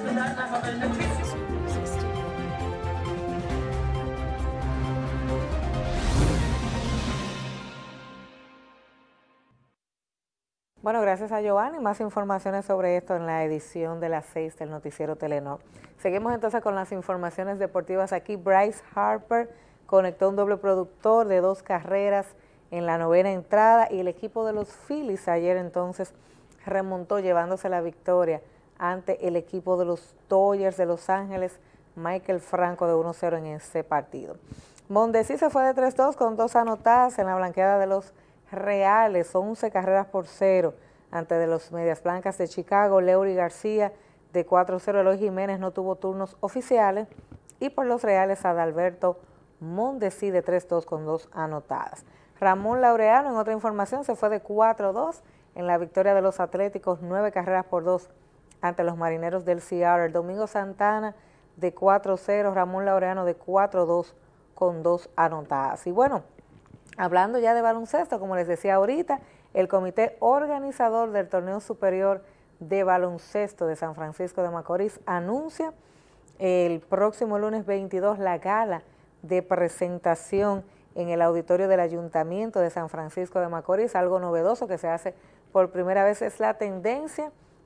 S1: Bueno, gracias a Giovanni. Más informaciones sobre esto en la edición de las 6 del noticiero Telenor. Seguimos entonces con las informaciones deportivas. Aquí Bryce Harper conectó un doble productor de 2 carreras en la 9ª entrada, y el equipo de los Phillies ayer entonces remontó llevándose la victoria ante el equipo de los Dodgers de Los Ángeles, Michael Franco de 1-0 en ese partido. Mondesi se fue de 3-2 con 2 anotadas en la blanqueada de los Reales, 11 carreras por 0 ante de los Medias Blancas de Chicago. Leury García de 4-0, Eloy Jiménez no tuvo turnos oficiales, y por los Reales Adalberto Mondesi de 3-2 con 2 anotadas. Ramón Laureano, en otra información, se fue de 4-2 en la victoria de los Atléticos, 9 carreras por 2 ante los Marineros del Seattle. Domingo Santana de 4-0, Ramón Laureano de 4-2 con 2 anotadas. Y bueno, hablando ya de baloncesto, como les decía ahorita, el comité organizador del Torneo Superior de Baloncesto de San Francisco de Macorís anuncia el próximo lunes 22 la gala de presentación en el auditorio del Ayuntamiento de San Francisco de Macorís. Algo novedoso que se hace por primera vez, es la tendencia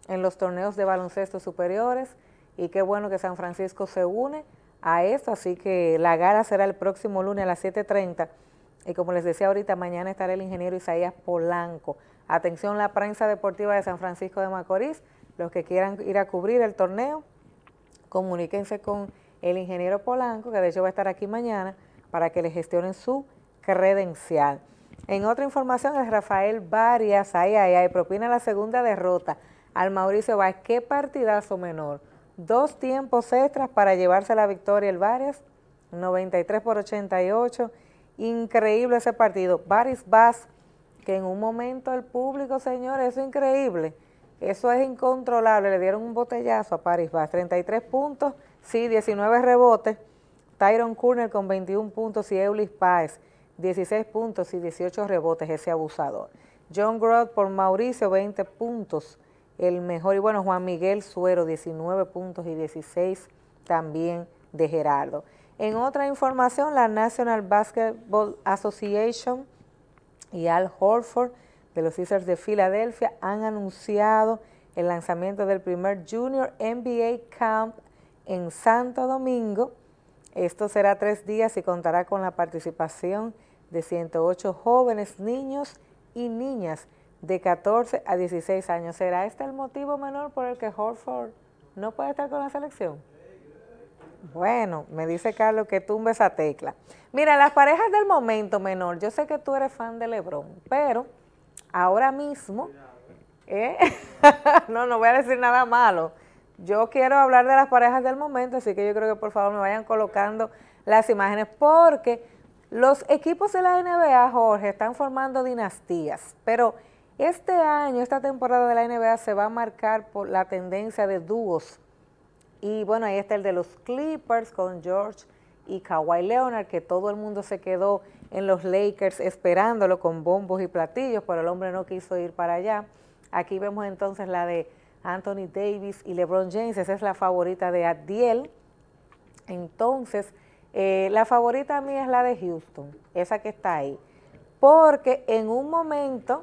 S1: en los torneos de baloncesto superiores y qué bueno que San Francisco se une a esto, así que la gala será el próximo lunes a las 7:30 y como les decía ahorita, mañana estará el ingeniero Isaías Polanco. Atención la prensa deportiva de San Francisco de Macorís, los que quieran ir a cubrir el torneo, comuníquense con el ingeniero Polanco, que de hecho va a estar aquí mañana, para que le gestionen su credencial. En otra información, el Rafael Varias, propina la segunda derrota al Mauricio Báez. Qué partidazo menor. 2 tiempos extras para llevarse la victoria el Varias, 93-88. Increíble ese partido. Baris Vaz, que en un momento el público, señores, eso es increíble. Eso es incontrolable. Le dieron un botellazo a Paris Vaz. 33 puntos, sí, 19 rebotes. Tyron Curner con 21 puntos y Eulis Páez, 16 puntos y 18 rebotes, ese abusador. John Groth por Mauricio, 20 puntos, el mejor. Y bueno, Juan Miguel Suero, 19 puntos y 16 también de Gerardo. En otra información, la National Basketball Association y Al Horford de los Sixers de Filadelfia han anunciado el lanzamiento del primer Junior NBA Camp en Santo Domingo. Esto será 3 días y contará con la participación de 108 jóvenes, niños y niñas de 14 a 16 años. ¿Será este el motivo menor por el que Horford no puede estar con la selección? Bueno, me dice Carlos que tumbe esa tecla. Mira, las parejas del momento, menor, yo sé que tú eres fan de LeBron, pero ahora mismo, no voy a decir nada malo. Yo quiero hablar de las parejas del momento, así que yo creo que por favor me vayan colocando las imágenes, porque los equipos de la NBA, Jorge, están formando dinastías, pero este año, esta temporada de la NBA se va a marcar por la tendencia de dúos. Y bueno, ahí está el de los Clippers con George y Kawhi Leonard, que todo el mundo se quedó en los Lakers esperándolo con bombos y platillos, pero el hombre no quiso ir para allá. Aquí vemos entonces la de Anthony Davis y LeBron James, esa es la favorita de Adiel. Entonces, la favorita mía es la de Houston, esa que está ahí, porque en un momento,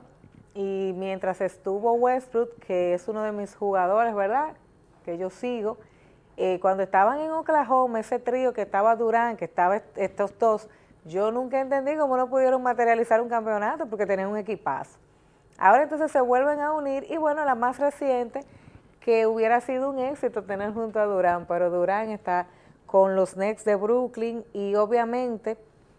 S1: y mientras estuvo Westbrook, que es uno de mis jugadores, ¿verdad?, que yo sigo, cuando estaban en Oklahoma, ese trío que estaba Durant, que estaba estos dos, yo nunca entendí cómo no pudieron materializar un campeonato, porque tenían un equipazo. Ahora entonces se vuelven a unir, y bueno, la más reciente, que hubiera sido un éxito tener junto a Durant, pero Durant está con los Nets de Brooklyn, y obviamente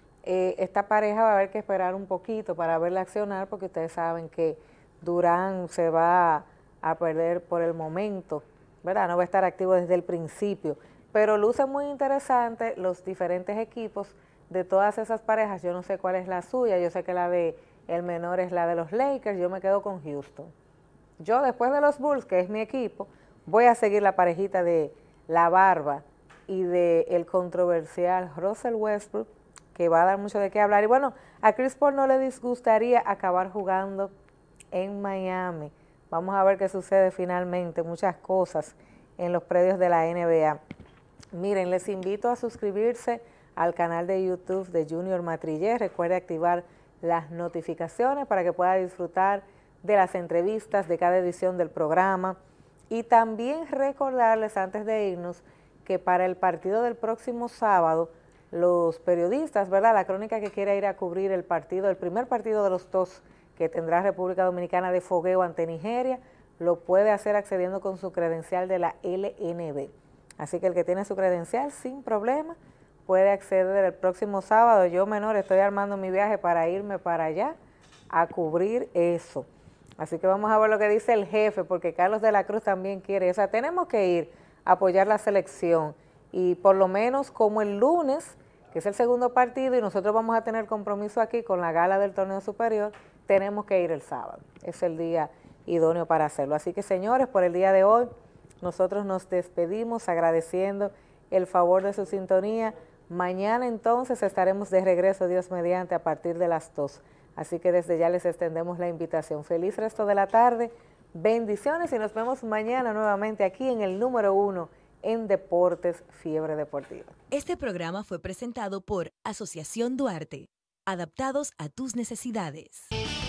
S1: esta pareja va a haber que esperar un poquito para verla accionar, porque ustedes saben que Durant se va a perder por el momento, ¿verdad? No va a estar activo desde el principio, pero luce muy interesante los diferentes equipos de todas esas parejas. Yo no sé cuál es la suya, yo sé que la de el menor es la de los Lakers, yo me quedo con Houston. Yo después de los Bulls, que es mi equipo, voy a seguir la parejita de la barba y de el controversial Russell Westbrook, que va a dar mucho de qué hablar. Y bueno, a Chris Paul no le disgustaría acabar jugando en Miami. Vamos a ver qué sucede finalmente, muchas cosas en los predios de la NBA. Miren, les invito a suscribirse al canal de YouTube de Junior Matrillé. Recuerde activar las notificaciones para que pueda disfrutar de las entrevistas de cada edición del programa. Y también recordarles antes de irnos que para el partido del próximo sábado, los periodistas, ¿verdad?, la crónica que quiera ir a cubrir el partido, el primer partido de los dos que tendrá República Dominicana de fogueo ante Nigeria, lo puede hacer accediendo con su credencial de la LNB. Así que el que tiene su credencial sin problema puede acceder el próximo sábado. Yo, menor, estoy armando mi viaje para irme para allá a cubrir eso. Así que vamos a ver lo que dice el jefe, porque Carlos de la Cruz también quiere. O sea, tenemos que ir a apoyar la selección. Y por lo menos como el lunes, que es el segundo partido, y nosotros vamos a tener compromiso aquí con la gala del torneo superior, tenemos que ir el sábado. Es el día idóneo para hacerlo. Así que, señores, por el día de hoy, nosotros nos despedimos agradeciendo el favor de su sintonía. Mañana entonces estaremos de regreso, Dios mediante, a partir de las 2. Así que desde ya les extendemos la invitación. Feliz resto de la tarde, bendiciones y nos vemos mañana nuevamente aquí en el número 1 en Deportes Fiebre Deportiva.
S21: Este programa fue presentado por Asociación Duarte, adaptados a tus necesidades.